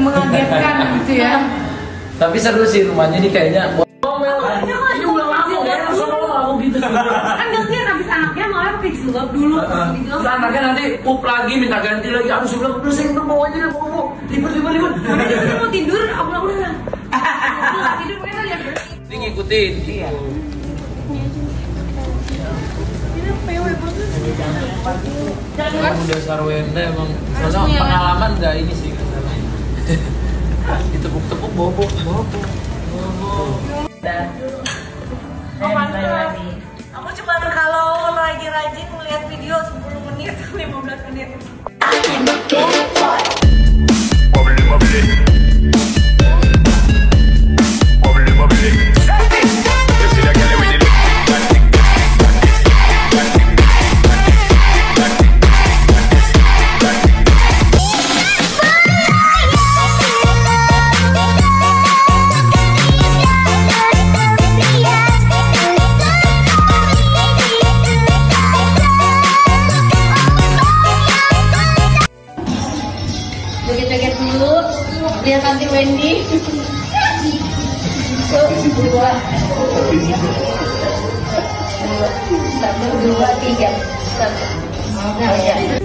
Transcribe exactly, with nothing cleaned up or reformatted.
mengagetkan gitu ya. Tapi seru sih rumahnya ini kayaknya. Ini ulang aku ya, aku gitu. Kan gantian habis anaknya malah pakai jilbab dulu. Terus anaknya nanti pup lagi minta ganti lagi. Aku sudah bilang, "Udah saya mau aja deh, mau ribet ribet ribet." Udah mau tidur, aku bilang udah. Enggak tidur mereka lihat. Ini ngikutin. Iya. Jangan udah sarwenda emang. Soalnya pengalaman nggak ini sih. Ditepuk-tepuk bobok bobok. Oh, mantap. Aku cuma kalau lagi rajin melihat video sepuluh menit, lima belas menit. Joget-joget dulu, lihat Tante Wendy. Dua, satu, dua, tiga, satu. Nah, ya.